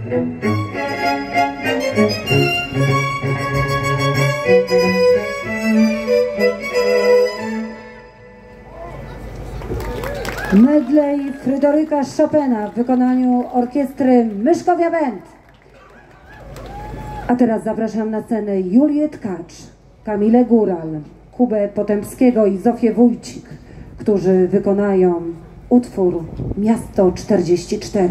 Medley Fryderyka Chopina w wykonaniu orkiestry Myszkowia Band. A teraz zapraszam na scenę Julię Tkacz, Kamilę Góral, Kubę Potępskiego i Zofię Wójcik, którzy wykonają utwór Miasto 44.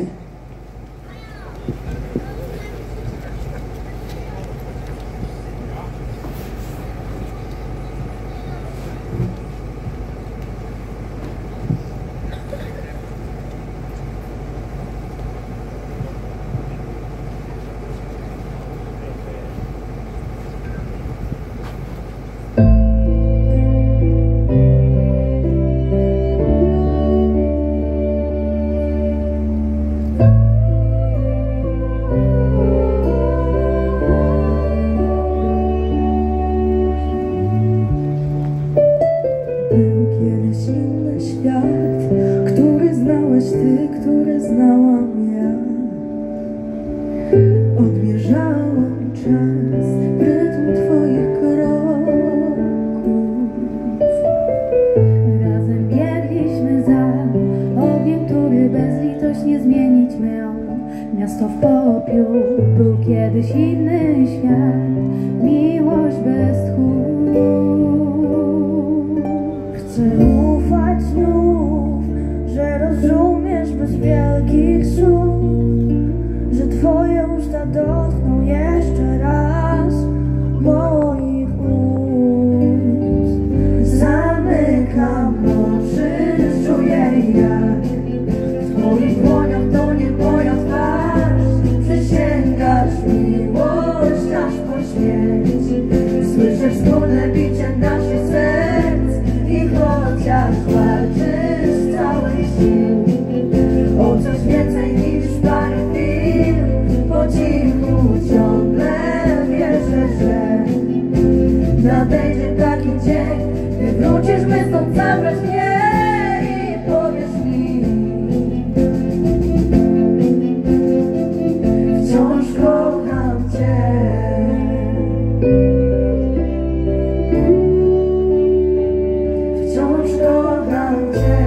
Który znałam ja, odmierzałam czas w rytm twoich kroków. Razem biegliśmy za ogniem, który bezlitośnie zmienić miał miasto w popiół. Był kiedyś inny świat, miłość bez tchu. Chcę ufać znów, że rozumiesz bez wielkich słów, że twoje usta dotkną jeszcze raz moich ust. Zamykam oczy, czuję jak w twoich dłoniach tonie moja twarz. Przysięgasz miłość aż po śmierć. Słyszę wspólne bicie naszych serc i chociaż walczysz z całych sił o coś więcej niż parę chwil, po cichu ciągle wierzę, że nadejdzie taki dzień, gdy wrócisz, by stąd zabrać mnie i powiesz mi: wciąż kocham cię. Wciąż kocham cię.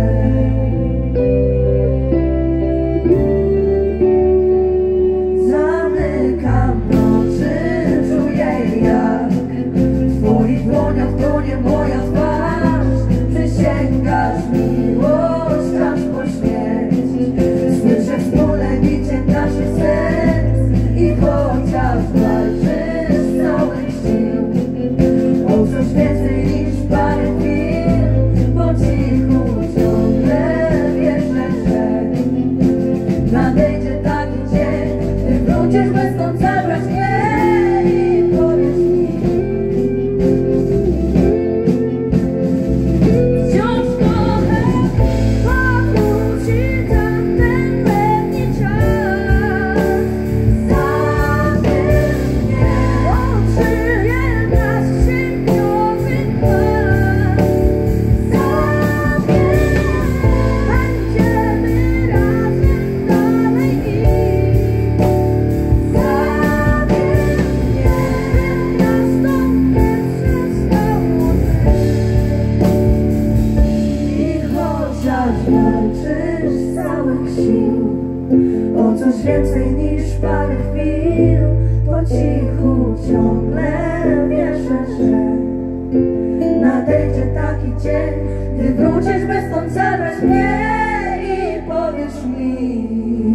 Zamykam oczy, czuję jak w twoich dłoniach tonie moja twarz. Przysięgasz miłość aż po śmierć. Słyszę wspólne bicie naszych serc i chociaż walczysz z całych sił o coś więcej niż parę chwil, po cichu ciągle wierzę, że nadejdzie taki dzień, gdy wrócisz, by stąd zabrać mnie i powiesz mi: wciąż kocham, powróci tamten letni czas. Zabierz mnie, okrzyje nas księgowych klas. Zabierz, będziemy razem dalej iść. Zabierz mnie, by miasto pierwsze stało i chociaż walczysz z całych sił o coś więcej niż parę chwil, po cichu ciągle wierzę, że nadejdzie taki dzień, gdy wrócisz, by stąd zabrać mnie i powiesz mi: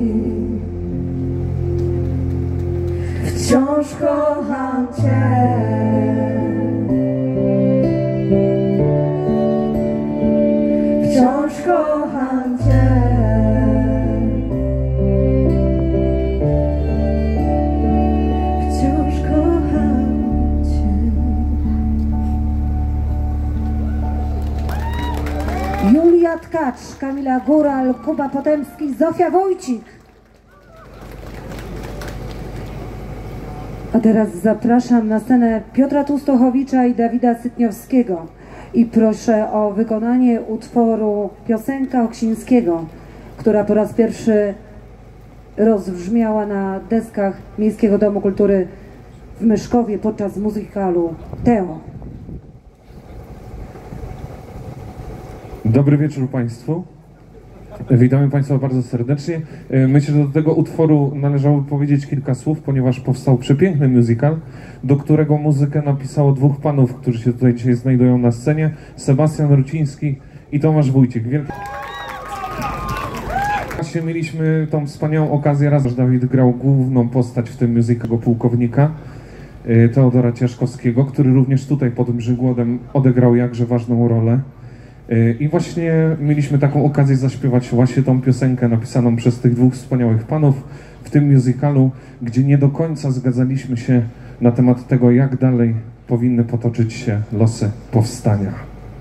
wciąż kocham cię. Wciąż kocham cię. Wciąż kocham cię. Julia Tkacz, Kamila Góral, Kuba Potępski, Zofia Wójcik. A teraz zapraszam na scenę Piotra Tłustochowicza i Dawida Sytniowskiego i proszę o wykonanie utworu Piosenka Oksińskiego, która po raz pierwszy rozbrzmiała na deskach Miejskiego Domu Kultury w Myszkowie podczas muzykalu Teo. Dobry wieczór Państwu. Witamy Państwa bardzo serdecznie. Myślę, że do tego utworu należałoby powiedzieć kilka słów, ponieważ powstał przepiękny musical, do którego muzykę napisało dwóch panów, którzy się tutaj dzisiaj znajdują na scenie. Sebastian Ruciński i Tomasz Wójcik. Właśnie mieliśmy tą wspaniałą okazję, raz Dawid grał główną postać w tym musicalu pułkownika Teodora Cieszkowskiego, który również tutaj pod Mrzygłodem odegrał jakże ważną rolę. I właśnie mieliśmy taką okazję zaśpiewać właśnie tą piosenkę napisaną przez tych dwóch wspaniałych panów w tym musicalu, gdzie nie do końca zgadzaliśmy się na temat tego, jak dalej powinny potoczyć się losy powstania.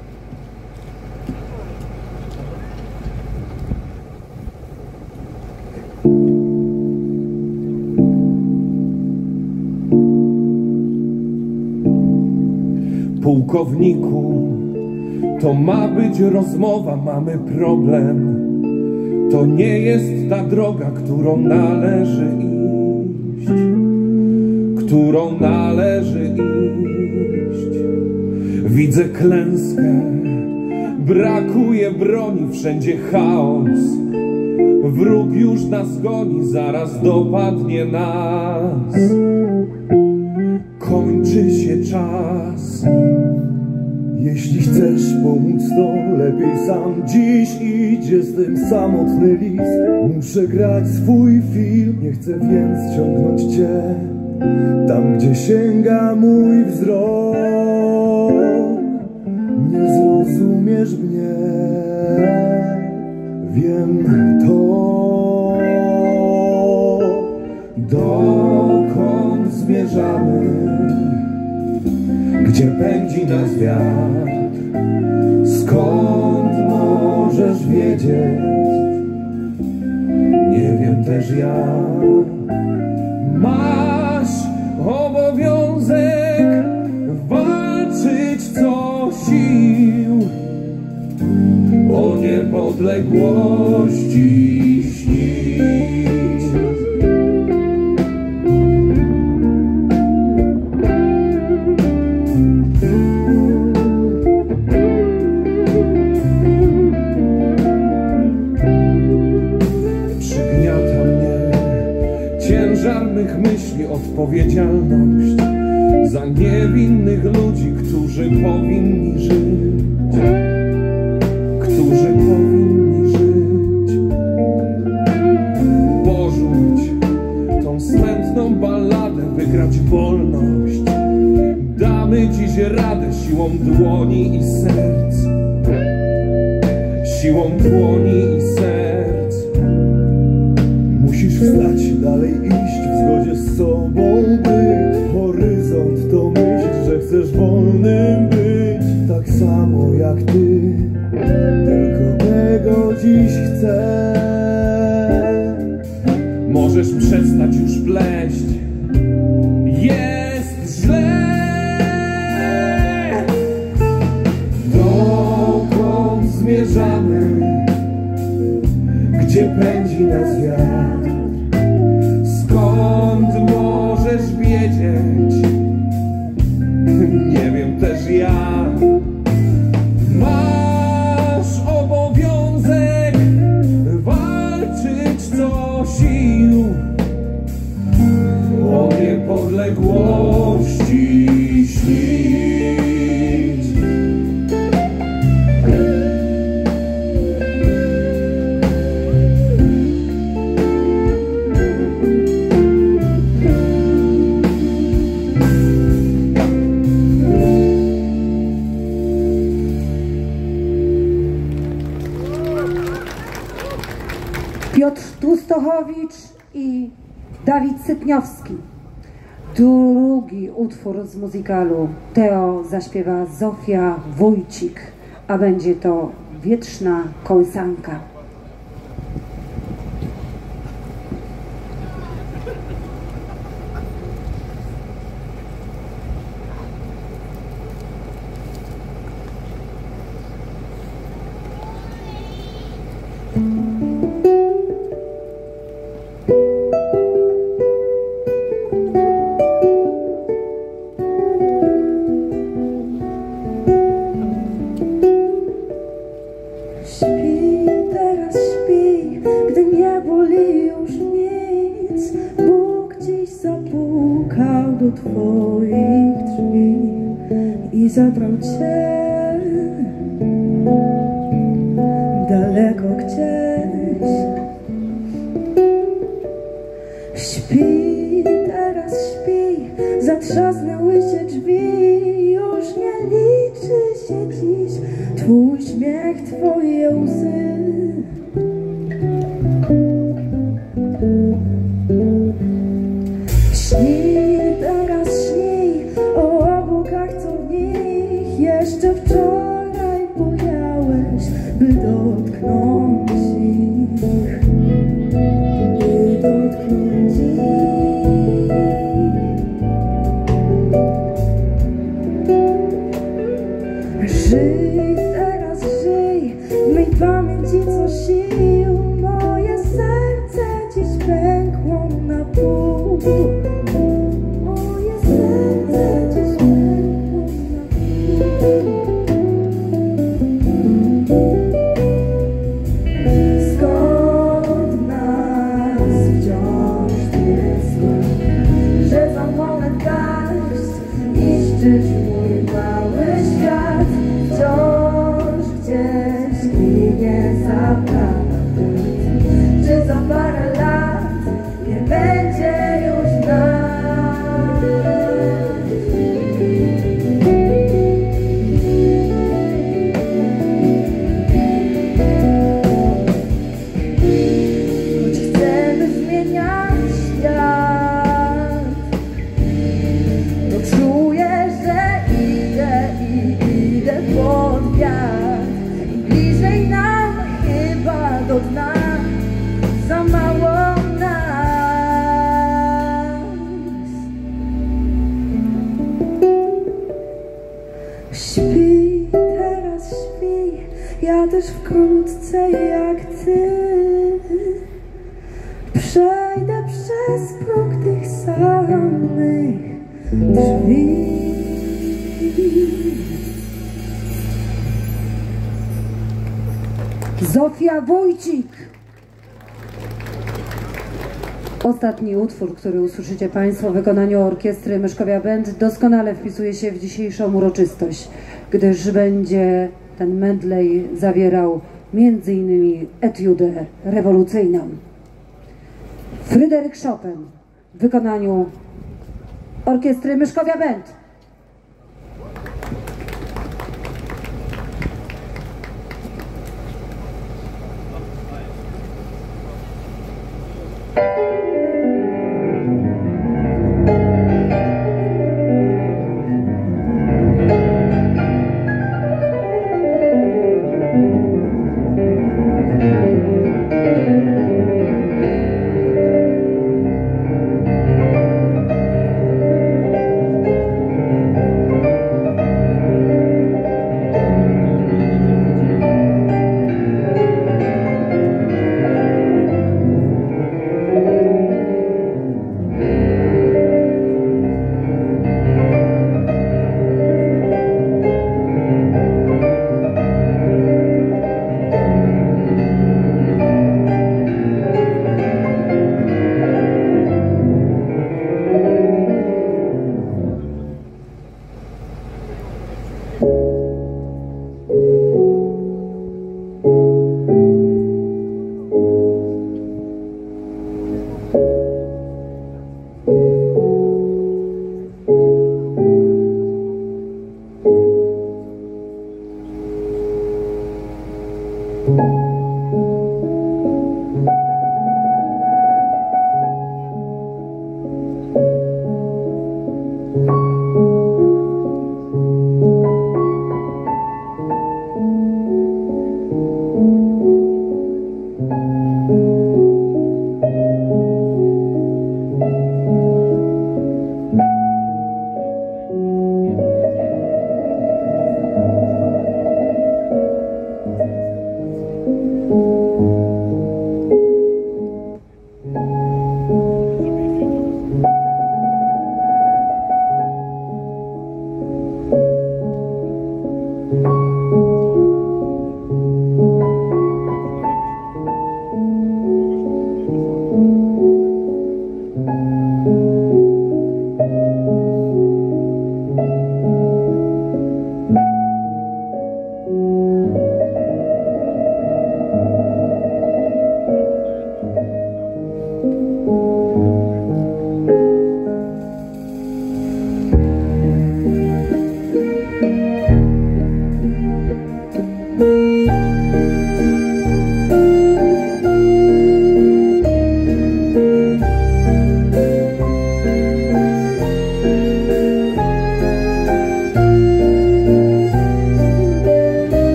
Pułkowniku, to ma być rozmowa, mamy problem. To nie jest ta droga, którą należy iść, którą należy iść. Widzę klęskę, brakuje broni, wszędzie chaos. Wróg już nas goni, zaraz dopadnie nas. Kończy się czas. Jeśli chcesz pomóc, to lepiej sam. Dziś idzie z tym samotny list. Muszę grać swój film, nie chcę więc ciągnąć cię tam, gdzie sięga mój wzrok. Nie zrozumiesz mnie, wiem to. Dokąd zmierzamy? Gdzie pędzi nas wiatr? Skąd możesz wiedzieć? Nie wiem też ja. Masz obowiązek walczyć co sił, o niepodległości śnić. Ciężarnych myśli odpowiedzialność za niewinnych ludzi, którzy powinni żyć, którzy powinni żyć. Porzuć tą smętną balladę, wygrać wolność. Damy dziś radę siłą dłoni i serc, siłą dłoni i serc. Musisz wstać, dalej iść, w zgodzie z sobą być. Horyzont to myśl, że chcesz wolnym być, tak samo jak ty. Tylko tego dziś chcę. Możesz przestać już pleść, jest źle. Dokąd zmierzamy? Gdzie pędzi nas wiatr? Skąd możesz wiedzieć? Nie wiem też ja. Masz obowiązek walczyć co sił, o niepodległości śnić. Piotr Tłustochowicz i Dawid Sypniowski. Drugi utwór z musicalu Teo zaśpiewa Zofia Wójcik, a będzie to Wietrzna Kołysanka. do twoich drzwi i zabrał cię daleko gdzieś. Śpi, teraz śpi, zatrzasnęły się drzwi, już nie liczy się dziś twój śmiech, twoje łzy. Śni, teraz śni o obłokach, co w nich jeszcze wczoraj bojałeś, by dotknąć ich, by dotknąć ich. Żyj, teraz żyj, myj pamięci co sił, moje serce dziś pękło na pół. Moje serce dziś pękło na pół. Skąd nas wciąż tyle zła, że za moment garść niszczysz mój mały świat. Wciąż gdzieś ginie zaprawdę, czy za parę lat nie będzie już nas. Choć chcemy zmieniać świat, to czuję, że idę pod wiatr i bliżej nam chyba do dna, za mało nas. Śpi, teraz śpi, ja też wkrótce jak ty przejdę przez próg tych samych drzwi. Zofia Wójcik. Ostatni utwór, który usłyszycie Państwo w wykonaniu orkiestry Myszkowia Band, doskonale wpisuje się w dzisiejszą uroczystość, gdyż będzie ten medley zawierał m.in. etiudę rewolucyjną. Fryderyk Chopin w wykonaniu orkiestry Myszkowia Band.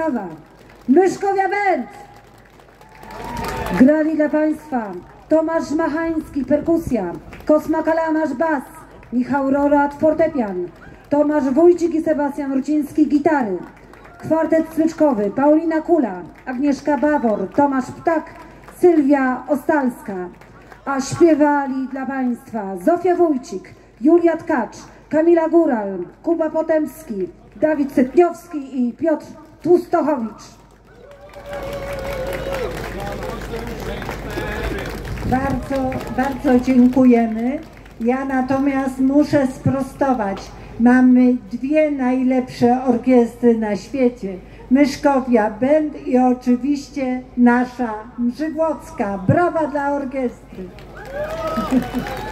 brawa! Myszkowia Band! Grali dla Państwa Tomasz Machański, perkusja, Kosma Kalamasz, bas, Michał Rorat, fortepian, Tomasz Wójcik i Sebastian Ruciński, gitary, kwartet smyczkowy, Paulina Kula, Agnieszka Bawor, Tomasz Ptak, Sylwia Ostalska, a śpiewali dla Państwa Zofia Wójcik, Julia Tkacz, Kamila Góral, Kuba Potemski, Dawid Sytniowski i Piotr Tłustochowicz. Bardzo dziękujemy. Ja natomiast muszę sprostować. Mamy dwie najlepsze orkiestry na świecie. Myszkowia Band i oczywiście nasza Mrzygłocka. Brawa dla orkiestry.